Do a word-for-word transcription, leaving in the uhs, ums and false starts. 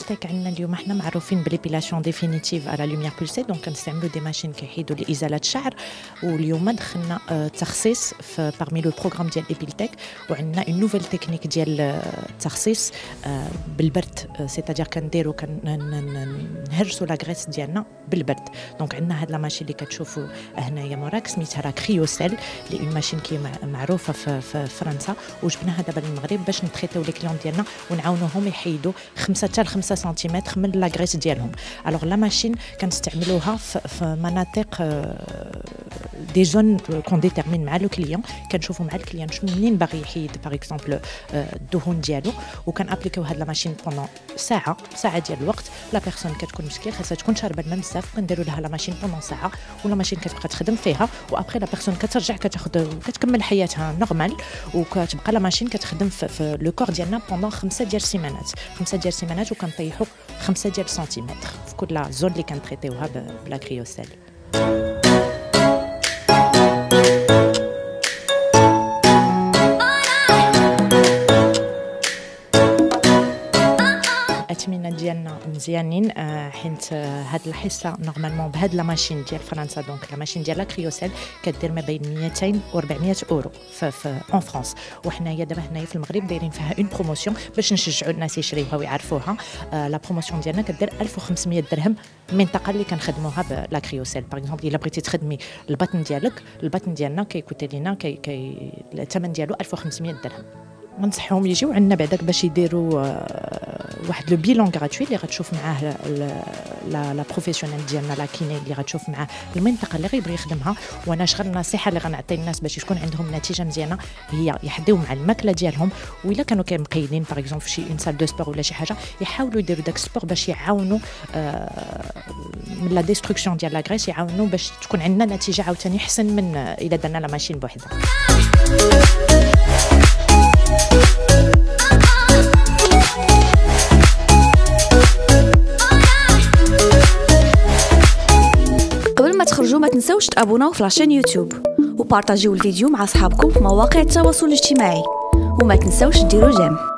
ابيلتيك عندنا اليوم احنا معروفين بالابيلاسيون ديفينيتيف على لوميير بولسي، دونك كنستعملوا دي ماشين كيحيدوا لازاله الشعر. واليوم دخلنا التخصيص في بارمي لو بروغرام ديال ابيلتيك، وعندنا اون نوفيل تكنيك ديال التخصيص بالبرد، سيتادير كنديروا كنهرسوا لا غريس ديالنا بالبرد. دونك عندنا هاد لا ماشين اللي كتشوفوا هنايا موراك سميتها راه كريوسيل، اللي اون ماشين كي معروفه في, في فرنسا، وجبناها دابا للمغرب باش نتريتيو لي كليون ديالنا ونعاونوهم يحيدوا خمسة حتى خمسة سنتيمتر من لا غريس ديالهم. الوغ لا ماشين كنستعملوها في, في مناطق دي زون كون ديتيرمين مع لو كليون، كنشوفوا مع الكليون شنو منين باغي يحيد باغ اكزومبل الدهون ديالو، وكان ابليكيو هاد لا ماشين بوندون ساعه ساعه ديال الوقت. لا بيرسون كتكون مسكين خاصها تكون شاربه الماء بزاف، كنديروا لها لا ماشين بوندون ساعه، ولا ماشين كتبقى تخدم فيها، وابخي لا بيرسون كترجع كتاخذ كتكمل حياتها نورمال، وكتبقى لا ماشين كتخدم في, في لو كور ديالنا بوندون خمسه ديال السيمانات خمسه ديال السيمانات، وكنطيحوا خمسه ديال السنتيمتر في كل زون اللي كنتريتيوها بلا كريوسيل. الأثمنة ديالنا مزيانين، حيت هاد الحصه نورمالمون بهاد لا ماشين ديال فرنسا، دونك لا ماشين ديال لا كريوسيل كدير ما بين مئتين و أربعمية اورو في في اون فرانس، وحنايا دابا هنايا في المغرب دايرين فيها اون بروموسيون باش نشجعوا الناس يشريوها ويعرفوها. لا بروموسيون ديالنا كدير ألف وخمسمية درهم المنطقه اللي كنخدموها بلا كريوسيل. باغ اكزومبل الا بغيتي تخدمي البطن ديالك، البطن ديالنا كيكوتي لينا كي كي الثمن ديالو ألف وخمسمية درهم. ننصحهم يجيو عندنا بعداك باش يديروا واحد لو بيلون غراتوي اللي غتشوف معاه لا لا بروفيسيونيل ديالنا لا كيني اللي غتشوف معاه المنطقه اللي غيبغي يخدمها. وانا شغل النصيحه اللي غنعطي الناس باش يكون عندهم نتيجه مزيانه هي يحديو مع الماكله ديالهم، والا كانوا مقيدين باغ اكزومبل في شي اون سال دو سبور ولا شي حاجه يحاولوا يديروا داك السبور باش يعاونوا من لا ديستركسيون ديال لا غريس، يعاونوا باش تكون عندنا نتيجه عاوتاني احسن من الا درنا لا ماشين بوحدها. قبل ما تخرجوا ما تنسوش تابوناو في لاشين يوتيوب وبارطاجيو الفيديو مع اصحابكم في مواقع التواصل الاجتماعي، وما تنسوش ديروا جيم.